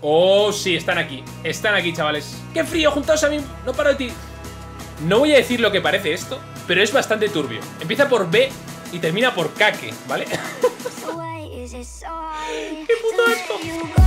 Oh, sí, están aquí, chavales. ¡Qué frío! Juntaos a mí, no paro de ti. No voy a decir lo que parece esto, pero es bastante turbio. Empieza por B y termina por Kake, ¿vale? ¡Qué puto asco!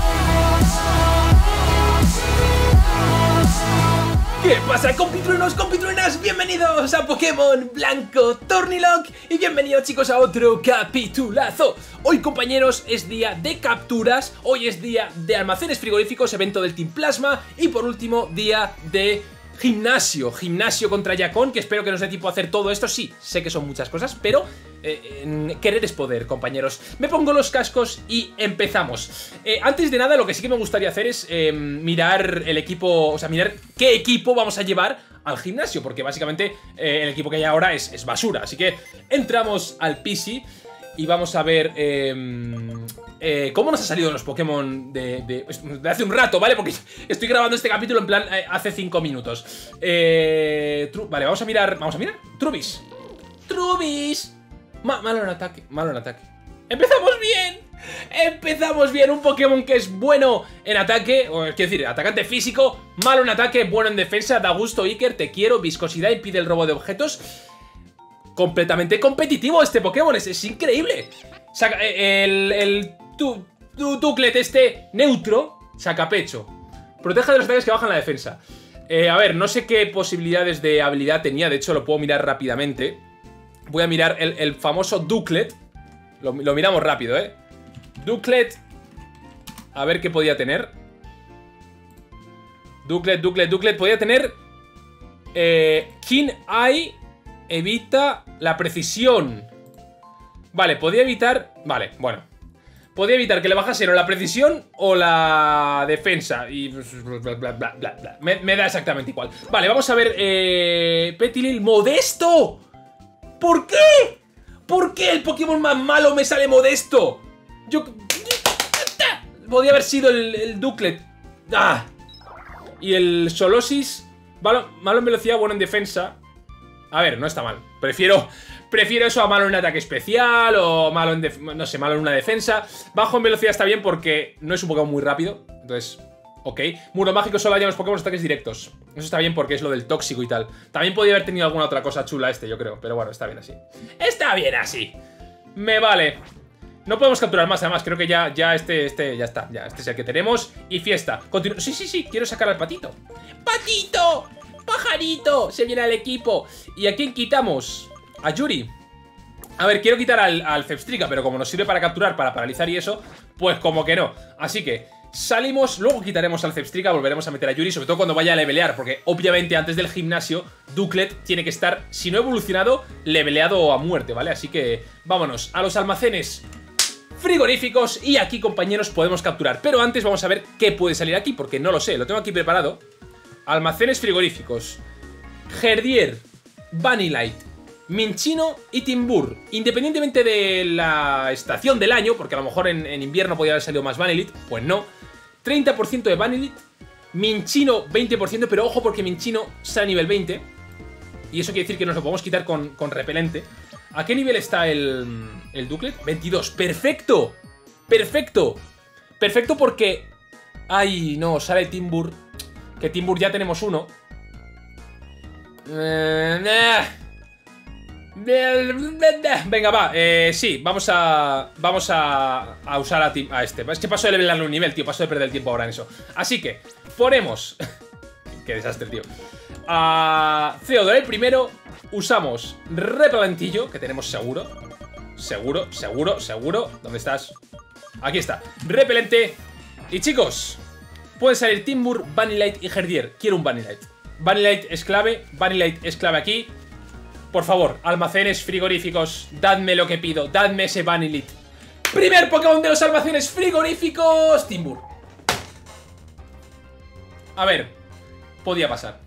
¿Qué pasa, compitruenos, compitruenas? Bienvenidos a Pokémon Blanco Tornilock y bienvenidos, chicos, a otro capitulazo. Hoy, compañeros, es día de capturas, hoy es día de almacenes frigoríficos, evento del Team Plasma y, por último, día de gimnasio contra Yakon, que espero que nos dé tiempo a hacer todo esto. Sí, sé que son muchas cosas, pero querer es poder, compañeros. Me pongo los cascos y empezamos. Antes de nada, lo que sí que me gustaría hacer es mirar el equipo, o sea, mirar qué equipo vamos a llevar al gimnasio, porque básicamente el equipo que hay ahora es basura. Así que entramos al PC y vamos a ver cómo nos han salido los Pokémon de hace un rato, ¿vale? Porque estoy grabando este capítulo en plan hace 5 minutos. Vale, vamos a mirar. Trubbish. Trubbish. Malo en ataque, malo en ataque. ¡Empezamos bien! Empezamos bien, un Pokémon que es bueno en ataque, o quiero decir, atacante físico, malo en ataque, bueno en defensa, da gusto, Iker, te quiero, viscosidad, impide el robo de objetos. Completamente competitivo este Pokémon, es increíble. Saca, Duclet este neutro, sacapecho. Protege de los ataques que bajan la defensa. A ver, no sé qué posibilidades de habilidad tenía, de hecho lo puedo mirar rápidamente. Voy a mirar el famoso Duclet. Lo miramos rápido, Duclet. A ver qué podía tener. Duclet. Podía tener Keen Eye. Evita la precisión. Vale, podía evitar... Vale, bueno. Podía evitar que le bajasen o la precisión o la defensa. Y... bla, bla, bla, bla, bla. Me da exactamente igual. Vale, vamos a ver... Petilil Modesto. ¿Por qué? ¿Por qué el Pokémon más malo me sale Modesto? Podía haber sido el Duclet. ¡Ah! Y el Solosis. Malo en velocidad, bueno en defensa. A ver, no está mal. Prefiero eso a malo en ataque especial o malo en no sé, malo en una defensa. Bajo en velocidad está bien porque no es un Pokémon muy rápido. Entonces, ok. Muro mágico solo haya los Pokémon ataques directos. Eso está bien porque es lo del tóxico y tal. También podría haber tenido alguna otra cosa chula yo creo. Pero bueno, está bien así. Está bien así. Me vale. No podemos capturar más, además. Creo que ya este ya está. Ya, este es el que tenemos. Y fiesta. Sí. Quiero sacar al patito. ¡Patito! ¡Pajarito! Se viene al equipo. ¿Y a quién quitamos? A Yuri. A ver, quiero quitar al Zebstrika, pero como nos sirve para capturar, para paralizar y eso, pues como que no. Así que salimos, luego quitaremos al Zebstrika, volveremos a meter a Yuri, sobre todo cuando vaya a levelear, porque obviamente antes del gimnasio, Duclet tiene que estar, si no evolucionado, leveleado a muerte, ¿vale? Así que vámonos a los almacenes frigoríficos y aquí, compañeros, podemos capturar. Pero antes vamos a ver qué puede salir aquí, porque no lo sé, lo tengo aquí preparado. Almacenes frigoríficos. Herdier, Vanillite, Minccino y Timburr. Independientemente de la estación del año, porque a lo mejor en invierno podría haber salido más Vanillite, pues no. 30% de Vanillite, Minccino 20%, pero ojo porque Minccino sale a nivel 20. Y eso quiere decir que nos lo podemos quitar con repelente. ¿A qué nivel está el Duclet? 22. ¡Perfecto! ¡Perfecto! Perfecto porque... Ay, no, sale Timburr. Que Timburr ya tenemos uno. Venga, va. Sí, vamos a usar a este. Es que paso de levelarle un nivel, tío. Paso de perder el tiempo ahora en eso. Así que ponemos... Qué desastre, tío. A Theodore primero. Usamos repelentillo, que tenemos seguro. Seguro. ¿Dónde estás? Aquí está. Repelente. Y chicos... Puede salir Timburr, Vanillite y Herdier. Quiero un Vanillite. Vanillite es clave aquí. Por favor, almacenes frigoríficos. Dadme lo que pido. Dadme ese Vanillite. Primer Pokémon de los almacenes frigoríficos. Timburr. A ver. Podía pasar.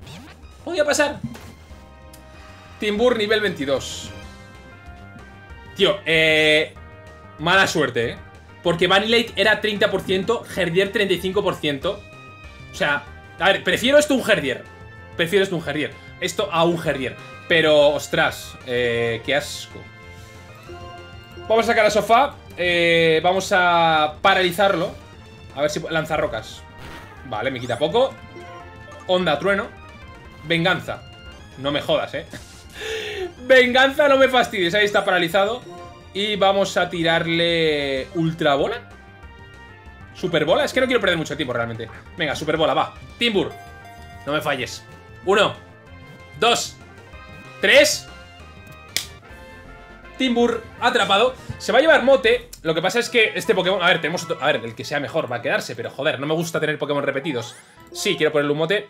Timburr nivel 22. Tío, mala suerte, porque Vanillite era 30%, Herdier 35%. O sea, a ver, prefiero esto a un Herdier. Esto a un Herdier. Pero, ostras, qué asco. Vamos a sacar a Sofá. Vamos a paralizarlo. A ver si... Lanzarrocas. Vale, me quita poco. Onda, trueno. Venganza. No me jodas, Venganza, no me fastidies. Ahí está paralizado. Y vamos a tirarle... ¿Ultrabola? ¿Superbola? Es que no quiero perder mucho tiempo realmente. Venga, superbola, va. Timbur. No me falles. 1, 2, 3. Timbur atrapado. Se va a llevar mote. Lo que pasa es que este Pokémon... A ver, tenemos otro... A ver, el que sea mejor va a quedarse. Pero joder, no me gusta tener Pokémon repetidos. Sí, quiero ponerle un mote.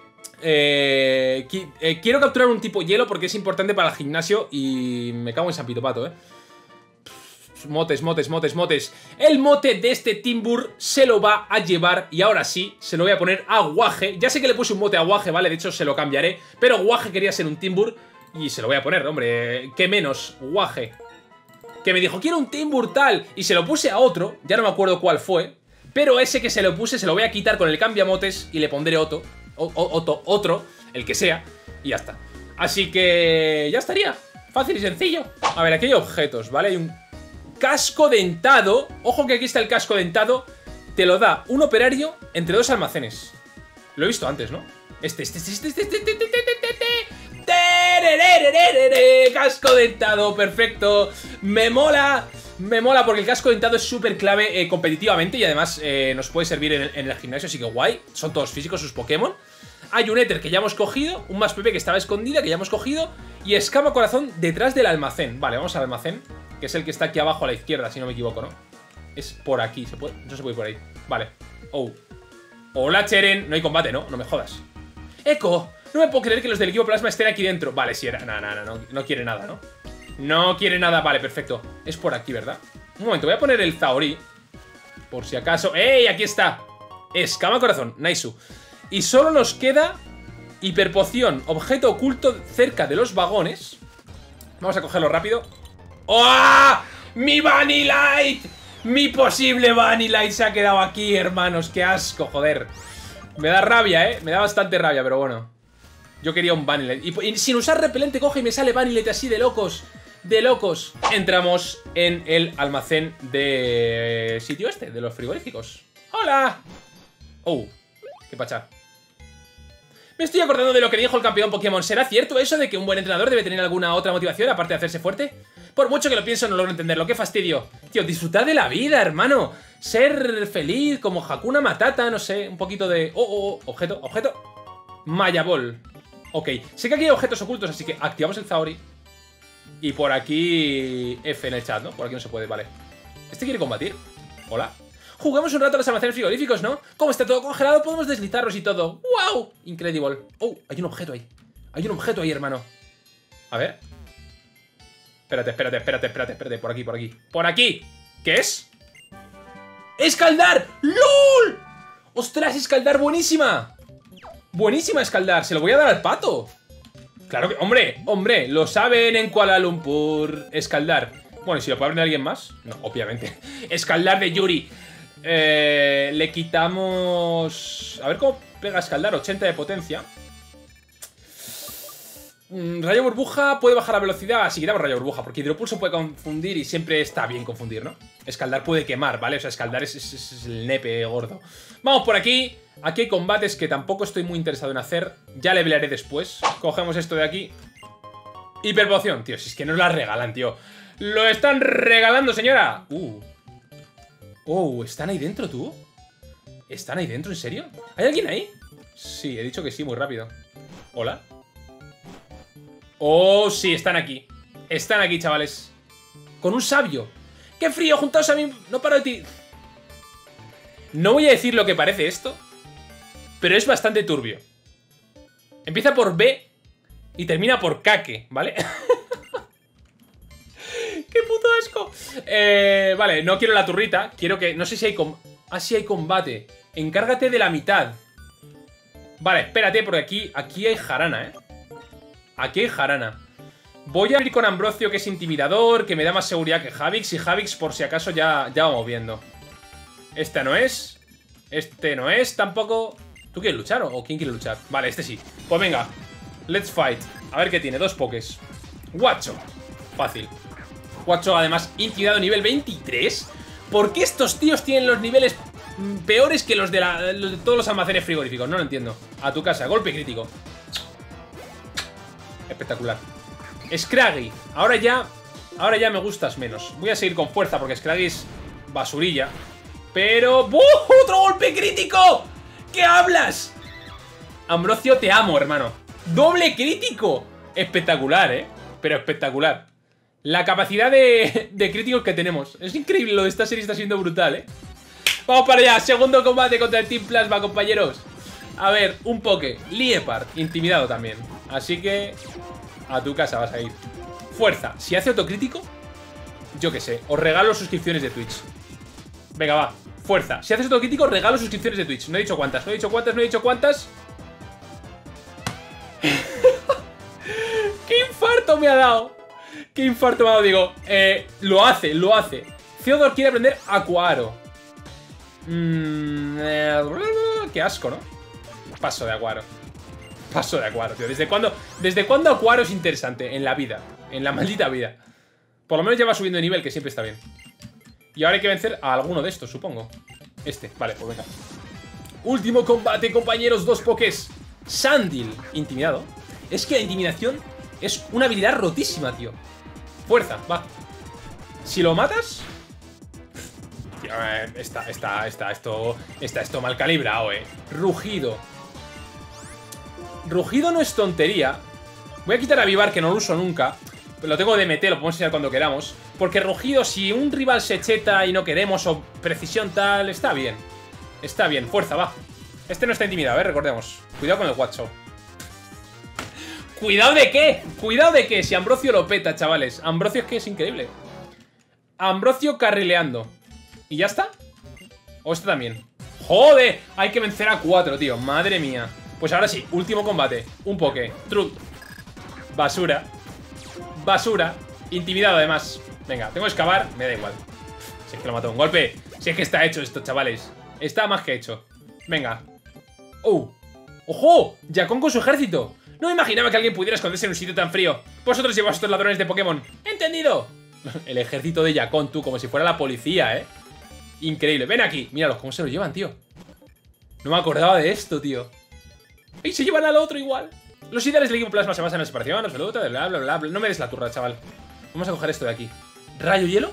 Quiero capturar un tipo hielo porque es importante para el gimnasio. Y me cago en San Pito Pato, Motes, motes, motes, motes. El mote de este Timbur se lo va a llevar. Y ahora sí, se lo voy a poner a Guaje. Ya sé que le puse un mote a Guaje, ¿vale? De hecho, se lo cambiaré. Pero Guaje quería ser un Timbur y se lo voy a poner, hombre. ¿Qué menos? Guaje. Que me dijo, quiero un Timbur tal. Y se lo puse a otro. Ya no me acuerdo cuál fue. Pero ese que se lo puse se lo voy a quitar con el cambiamotes. Y le pondré otro, el que sea. Y ya está. Así que ya estaría. Fácil y sencillo. A ver, aquí hay objetos, ¿vale? Hay un... casco dentado. Ojo que aquí está el casco dentado. Te lo da un operario entre 2 almacenes. Lo he visto antes, ¿no? Casco dentado, perfecto. Me mola porque el casco dentado es súper clave competitivamente. Y además nos puede servir en el gimnasio, así que guay. Son todos físicos sus Pokémon. Hay un éter que ya hemos cogido. Un más PP que estaba escondida, que ya hemos cogido. Y escama corazón detrás del almacén. Vale, vamos al almacén, que es el que está aquí abajo a la izquierda, si no me equivoco, ¿no? Es por aquí, ¿se puede? No se puede ir por ahí. Vale. Oh. Hola, Cheren. No hay combate, ¿no? No me jodas. ¡Eco! No me puedo creer que los del equipo plasma estén aquí dentro. Vale, sí era... No quiere nada, ¿no? No quiere nada. Vale, perfecto. Es por aquí, ¿verdad? Un momento, voy a poner el Zaori por si acaso. ¡Ey! Aquí está. Escama corazón. Naisu. Y solo nos queda... hiperpoción. Objeto oculto cerca de los vagones. Vamos a cogerlo rápido. ¡Oh! ¡Mi Vanillite! Mi posible Vanillite se ha quedado aquí, hermanos. ¡Qué asco, joder! Me da rabia, me da bastante rabia, pero bueno. Yo quería un Vanillite. Y sin usar repelente coge y me sale Vanillite así de locos. De locos. Entramos en el almacén de... sitio este, de los frigoríficos. ¡Hola! ¡Oh! ¡Qué pacha! Me estoy acordando de lo que dijo el campeón Pokémon. ¿Será cierto eso de que un buen entrenador debe tener alguna otra motivación aparte de hacerse fuerte? Por mucho que lo pienso no logro entenderlo. ¡Qué fastidio! Tío, disfrutar de la vida, hermano. Ser feliz como Hakuna Matata, no sé. Un poquito de... objeto. Maya Ball. Ok. Sé que aquí hay objetos ocultos, así que activamos el Zaori. Y por aquí... F en el chat, ¿no? Por aquí no se puede, vale. ¿Este quiere combatir? Hola. Juguemos un rato a los almacenes frigoríficos, ¿no? Como está todo congelado, podemos deslizarnos y todo. ¡Wow! Incredible. Oh, hay un objeto ahí. Hay un objeto ahí, hermano. A ver. Espérate. Por aquí. ¡Por aquí! ¿Qué es? ¡Escaldar! ¡LOL! ¡Ostras, Escaldar! ¡Buenísima! Buenísima Escaldar. Se lo voy a dar al pato. Claro que... ¡Hombre! Lo saben en Kuala Lumpur. Escaldar. Bueno, ¿y si lo puede aprender alguien más? No, obviamente. Escaldar de Yuri. Le quitamos... A ver cómo pega Escaldar. 80 de potencia. Rayo burbuja puede bajar la velocidad. Así quitamos rayo burbuja, porque hidropulso puede confundir y siempre está bien confundir, ¿no? Escaldar puede quemar, ¿vale? O sea, Escaldar es el nepe gordo. Vamos por aquí. Aquí hay combates que tampoco estoy muy interesado en hacer. Ya le pelearé después. Cogemos esto de aquí. Hiperpoción, tío. Si es que nos la regalan, tío. ¡Lo están regalando, señora! ¿Están ahí dentro, tú? ¿Están ahí dentro, en serio? ¿Hay alguien ahí? Sí, he dicho que sí, muy rápido. ¿Hola? Oh, sí, están aquí. Están aquí, chavales. Con un sabio. ¡Qué frío! Juntaos a mí. No paro de ti. No voy a decir lo que parece esto, pero es bastante turbio. Empieza por B y termina por Kake, ¿vale? ¡Qué puto asco! Vale, no quiero la turrita. Quiero que... No sé si hay... sí hay combate. Encárgate de la mitad. Vale, espérate, porque aquí hay jarana, Aquí hay jarana. Voy a ir con Ambrosio, que es intimidador, que me da más seguridad que Javix. Y Javix, por si acaso, ya vamos viendo. Esta no es. Este no es tampoco. ¿Tú quieres luchar o quién quiere luchar? Vale, este sí. Pues venga, let's fight. A ver qué tiene, 2 pokés. Guacho. Fácil. Guacho, además, intimidado nivel 23. ¿Por qué estos tíos tienen los niveles peores que los de todos los almacenes frigoríficos. No lo entiendo. A tu casa, golpe crítico. Espectacular. Scraggy, ahora ya me gustas menos. Voy a seguir con fuerza porque Scraggy es basurilla. Pero... ¡otro golpe crítico! ¿Qué hablas? Ambrosio, te amo, hermano. ¡Doble crítico! Espectacular, ¿eh? Pero espectacular. La capacidad de críticos que tenemos. Es increíble, lo de esta serie está siendo brutal, ¿eh? Vamos para allá, segundo combate contra el Team Plasma, compañeros. A ver, un poke. Liepard, intimidado también. Así que... a tu casa vas a ir. Fuerza, si hace autocrítico, yo qué sé, os regalo suscripciones de Twitch. Venga, va, fuerza. Si haces autocrítico, regalo suscripciones de Twitch. No he dicho cuántas, no he dicho cuántas, no he dicho cuántas. ¡Qué infarto me ha dado! ¡Qué infarto me ha dado! Digo, lo hace, lo hace. Theodore quiere aprender Aquaro. Qué asco, ¿no? Paso de Aquaro. Paso de Aquaro, tío. ¿Desde cuándo Aquaro es interesante? En la vida. En la maldita vida. Por lo menos ya va subiendo de nivel, que siempre está bien. Y ahora hay que vencer a alguno de estos, supongo. Vale, pues venga. Último combate, compañeros. 2 pokés. Sandil, intimidado. Es que la intimidación es una habilidad rotísima, tío. Fuerza, va. Si lo matas... Está esto mal calibrado, Rugido. Rugido no es tontería. Voy a quitar a Vivar, que no lo uso nunca. Lo tengo de MT, lo podemos enseñar cuando queramos. Porque Rugido, si un rival se cheta y no queremos, o precisión tal, está bien. Está bien, fuerza, va. Este no está intimidado, recordemos. Cuidado con el guacho. ¿Cuidado de qué? ¿Cuidado de qué? Si Ambrosio lo peta, chavales. Ambrosio es que es increíble. Ambrosio carrileando. ¿Y ya está? ¿O este también? ¡Joder! Hay que vencer a 4, tío. Madre mía. Pues ahora sí, último combate. Un poke. Truc. Basura. Basura. Intimidado además. Venga, tengo que excavar. Me da igual. Si es que lo mato un golpe. Si es que está hecho esto, chavales. Está más que hecho. Venga. ¡Ojo! Yakon con su ejército. No me imaginaba que alguien pudiera esconderse en un sitio tan frío. Vosotros lleváis estos ladrones de Pokémon. ¿Entendido? El ejército de Yakon, tú. Como si fuera la policía, Increíble. Ven aquí. Míralos, cómo se lo llevan, tío. No me acordaba de esto, tío. Y se llevan al otro igual. Los ideales del equipo Plasma se basan en la separación absoluta, bla, bla, bla, bla. No me des la turra, chaval. Vamos a coger esto de aquí. ¿Rayo hielo?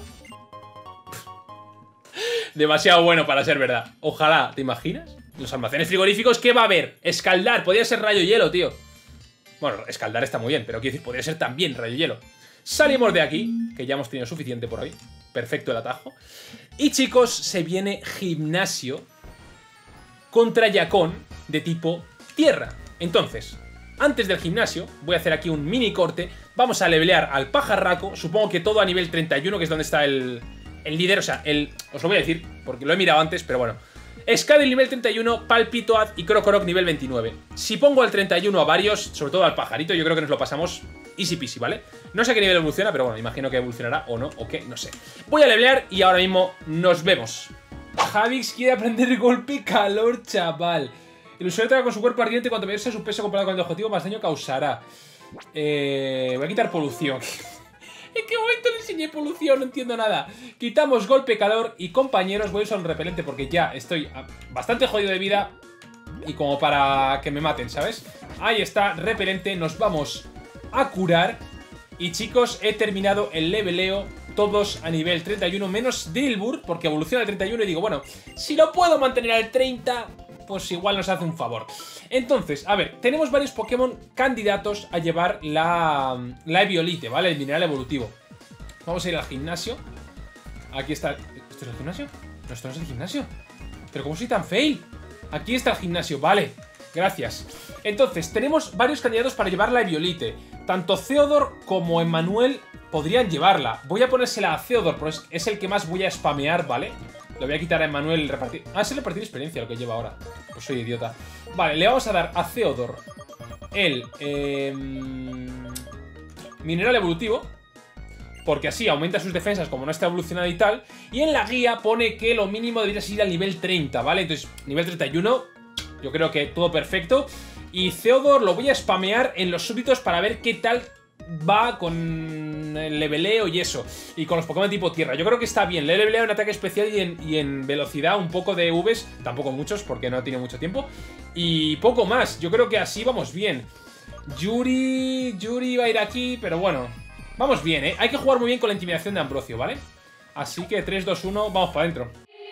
Demasiado bueno para ser verdad. Ojalá, ¿te imaginas? Los almacenes frigoríficos, ¿qué va a haber? Escaldar, podría ser rayo hielo, tío. Bueno, escaldar está muy bien, pero quiero decir, podría ser también rayo hielo. Salimos de aquí, que ya hemos tenido suficiente por hoy. Perfecto el atajo. Y chicos, se viene gimnasio contra Yakon de tipo tierra. Entonces, antes del gimnasio, voy a hacer aquí un mini corte. Vamos a levelear al pajarraco. Supongo que todo a nivel 31, que es donde está el líder. O sea, os lo voy a decir, porque lo he mirado antes, pero bueno. Scadel nivel 31, Palpitoad y Krokorok nivel 29. Si pongo al 31 a varios, sobre todo al pajarito, yo creo que nos lo pasamos easy peasy, ¿vale? No sé a qué nivel evoluciona, pero bueno, imagino que evolucionará o no, o qué, no sé. Voy a levelear y ahora mismo nos vemos. Javix quiere aprender golpe calor, chaval. El usuario traga con su cuerpo ardiente, cuanto mayor sea su peso comparado con el objetivo, más daño causará. Voy a quitar polución. ¿En qué momento le enseñé polución? No entiendo nada. Quitamos golpe calor y compañeros, voy a usar un repelente porque ya estoy bastante jodido de vida. Y como para que me maten, ¿sabes? Ahí está, repelente, nos vamos a curar. Y chicos, he terminado el leveleo. Todos a nivel 31, menos Drillbur, porque evoluciona al 31 y digo, bueno, si lo puedo mantener al 30, pues igual nos hace un favor. Entonces, a ver, tenemos varios Pokémon candidatos a llevar la Eviolite, ¿vale? El mineral evolutivo. Vamos a ir al gimnasio. Aquí está... ¿Esto es el gimnasio? No, esto no es el gimnasio. ¿Pero cómo soy tan fail? Aquí está el gimnasio, vale. Gracias. Entonces, tenemos varios candidatos para llevar la Eviolite. Tanto Theodore como Emmanuel podrían llevarla. Voy a ponérsela a Theodore, pero es el que más voy a spamear, ¿vale? Le voy a quitar a Emmanuel el repartir... Ah, es el repartir experiencia lo que lleva ahora. Pues soy idiota. Vale, le vamos a dar a Theodore el mineral evolutivo, porque así aumenta sus defensas como no está evolucionado y tal. Y en la guía pone que lo mínimo debería ser al nivel 30, ¿vale? Entonces, nivel 31, yo creo que todo perfecto. Y Theodore lo voy a spamear en los súbditos para ver qué tal va con el leveleo y eso. Y con los Pokémon tipo tierra. Yo creo que está bien. Le he leveleado en ataque especial y en velocidad un poco de Vs. Tampoco muchos porque no he tenido mucho tiempo. Y poco más. Yo creo que así vamos bien. Yuri va a ir aquí, pero bueno. Vamos bien, ¿eh? Hay que jugar muy bien con la intimidación de Ambrosio, ¿vale? Así que 3, 2, 1, vamos para adentro.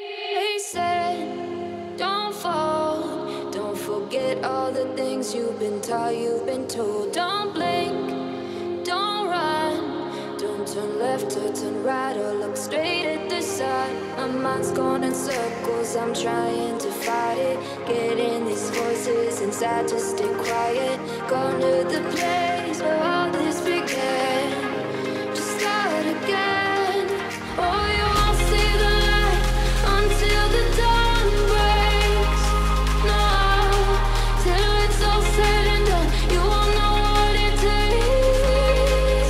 Forget all the things you've been taught, you've been told. Don't blink, don't run, don't turn left or turn right or look straight at the sun. My mind's going in circles, I'm trying to fight it. Getting these voices inside to stay quiet. Gone to the place where all this began. Just start again. Oh, you won't see the light until the dawn breaks. No, till it's all said and done, you won't know what it takes.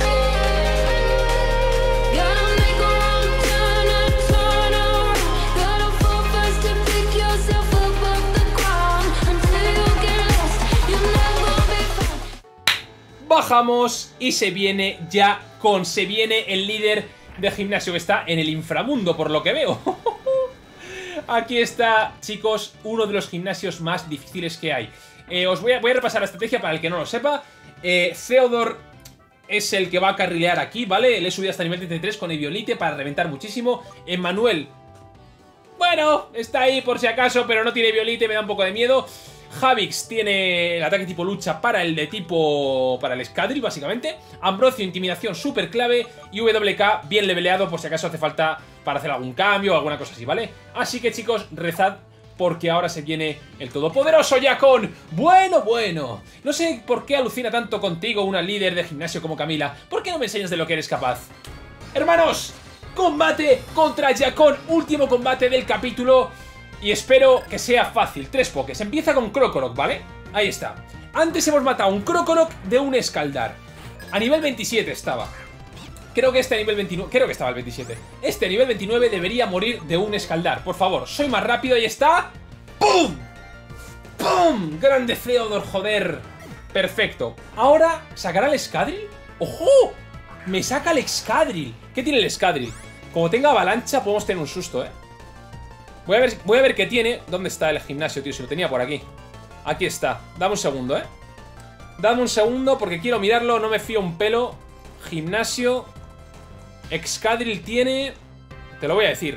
Gotta make a wrong turn and turn around. Gotta fall fast to pick yourself up off the ground. Until you get lost, you'll never be found. Bajamos y se viene se viene el líder de gimnasio que está en el inframundo, por lo que veo. Aquí está, chicos, uno de los gimnasios más difíciles que hay. Os voy a repasar la estrategia para el que no lo sepa. Theodore es el que va a carrilear aquí, ¿vale? Le he subido hasta nivel 33 con Eviolite para reventar muchísimo. Emmanuel, bueno, está ahí por si acaso, pero no tiene Eviolite, me da un poco de miedo. Javix tiene el ataque tipo lucha para el de tipo... para el Escadril, básicamente. Ambrosio, intimidación súper clave. Y WK bien leveleado por si acaso hace falta para hacer algún cambio o alguna cosa así, ¿vale? Así que, chicos, rezad porque ahora se viene el todopoderoso Yakon. Bueno. No sé por qué alucina tanto contigo una líder de gimnasio como Camila. ¿Por qué no me enseñas de lo que eres capaz? Hermanos, combate contra Yakon. Último combate del capítulo. Y espero que sea fácil. 3 pokés. Empieza con Krokorok, ¿vale? Ahí está. Antes hemos matado un Krokorok de un Escaldar. A nivel 27 estaba. Creo que este nivel 29... Creo que estaba el 27. Este nivel 29 debería morir de un Escaldar. Por favor, soy más rápido. Ahí está. ¡Pum! ¡Pum! Grande Theodore, joder. Perfecto. Ahora, ¿sacará el Escadril? ¡Ojo! Me saca el Escadril. ¿Qué tiene el Escadril? Como tenga avalancha podemos tener un susto, ¿eh? Voy a ver qué tiene. ¿Dónde está el gimnasio, tío? Si lo tenía por aquí. Aquí está. Dame un segundo, ¿eh? Dame un segundo porque quiero mirarlo. No me fío un pelo. Gimnasio. Excadril tiene... Te lo voy a decir.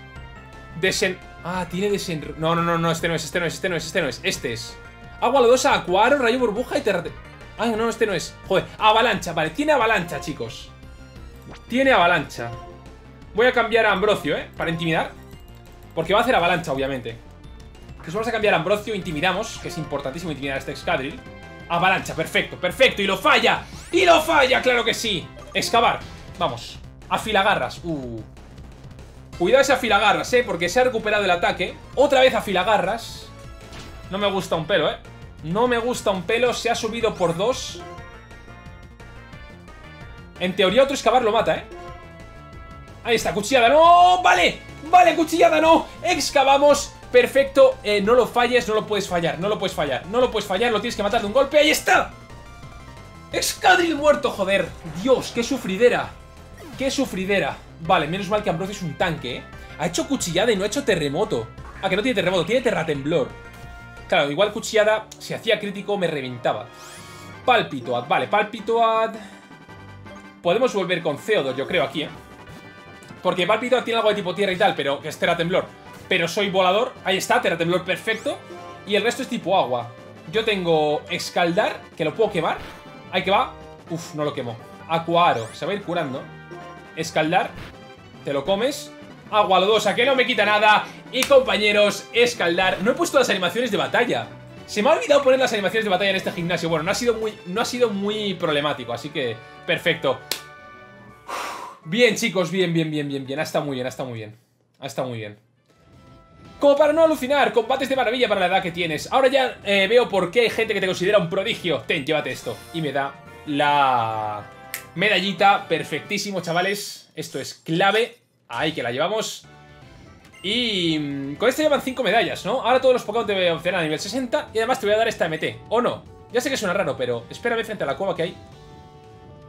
tiene No, este no es. Este es. Agua lodosa, acuaro, rayo burbuja y terrate... no, este no es. Joder, avalancha. Vale, tiene avalancha, chicos. Tiene avalancha. Voy a cambiar a Ambrosio, ¿eh? Para intimidar. Porque va a hacer avalancha, obviamente. Entonces vamos a cambiar a Ambrosio, intimidamos. Que es importantísimo intimidar a este Excadril. Avalancha, perfecto. Y lo falla. Claro que sí. Excavar, vamos. Afilagarras, Cuidado ese afilagarras, porque se ha recuperado el ataque. Otra vez afilagarras. No me gusta un pelo, No me gusta un pelo, se ha subido por 2. En teoría otro excavar lo mata, Ahí está, cuchillada, ¡no! ¡Vale! Cuchillada, no. Excavamos. Perfecto. No lo falles, no lo puedes fallar. No lo tienes que matar de un golpe. ¡Ahí está! Excadril muerto, joder. Dios, qué sufridera. Vale, menos mal que Ambrosio es un tanque, Ha hecho cuchillada y no ha hecho terremoto. Que no tiene terremoto, tiene terratemblor. Claro, igual cuchillada, si hacía crítico me reventaba. Palpitoad, vale, Palpitoad. Podemos volver con Theodore, yo creo, aquí, Porque Palpitoad tiene algo de tipo tierra y tal, pero que es terratemblor. Pero soy volador, ahí está, terratemblor perfecto. Y el resto es tipo agua. Yo tengo Escaldar, que lo puedo quemar. Ahí que va. Uf, no lo quemo. Acuaro, se va a ir curando. Escaldar, te lo comes. Agua lodosa, que no me quita nada. Y compañeros, Escaldar. No he puesto las animaciones de batalla. Se me ha olvidado poner las animaciones de batalla en este gimnasio. Bueno, no ha sido muy problemático, así que perfecto. Bien, chicos, bien. Ha estado muy bien. Como para no alucinar, combates de maravilla para la edad que tienes. Ahora ya veo por qué hay gente que te considera un prodigio. Ten, llévate esto. Y me da la medallita. Perfectísimo, chavales. Esto es clave. Ahí que la llevamos. Y con esto llevan 5 medallas, ¿no? Ahora todos los Pokémon te voy a opcionar a nivel 60. Y además te voy a dar esta MT, ¿o no? Ya sé que suena raro, pero espérame frente a la cueva que hay.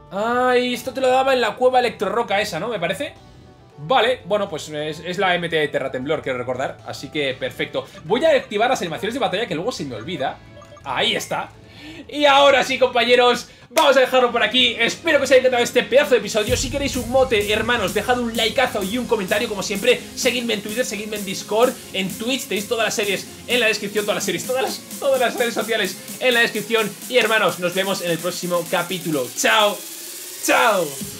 Ay, esto te lo daba en la cueva electroroca esa, ¿no? Me parece. Vale, bueno, pues es la MT de Terratemblor, quiero recordar. Así que perfecto. Voy a activar las animaciones de batalla que luego se me olvida. Ahí está. Y ahora sí, compañeros, vamos a dejarlo por aquí. Espero que os haya encantado este pedazo de episodio. Si queréis un mote, hermanos, dejad un likeazo y un comentario, como siempre. Seguidme en Twitter, seguidme en Discord, en Twitch. Tenéis todas las series en la descripción, todas las redes sociales en la descripción. Y hermanos, nos vemos en el próximo capítulo. ¡Chao! ¡Chao!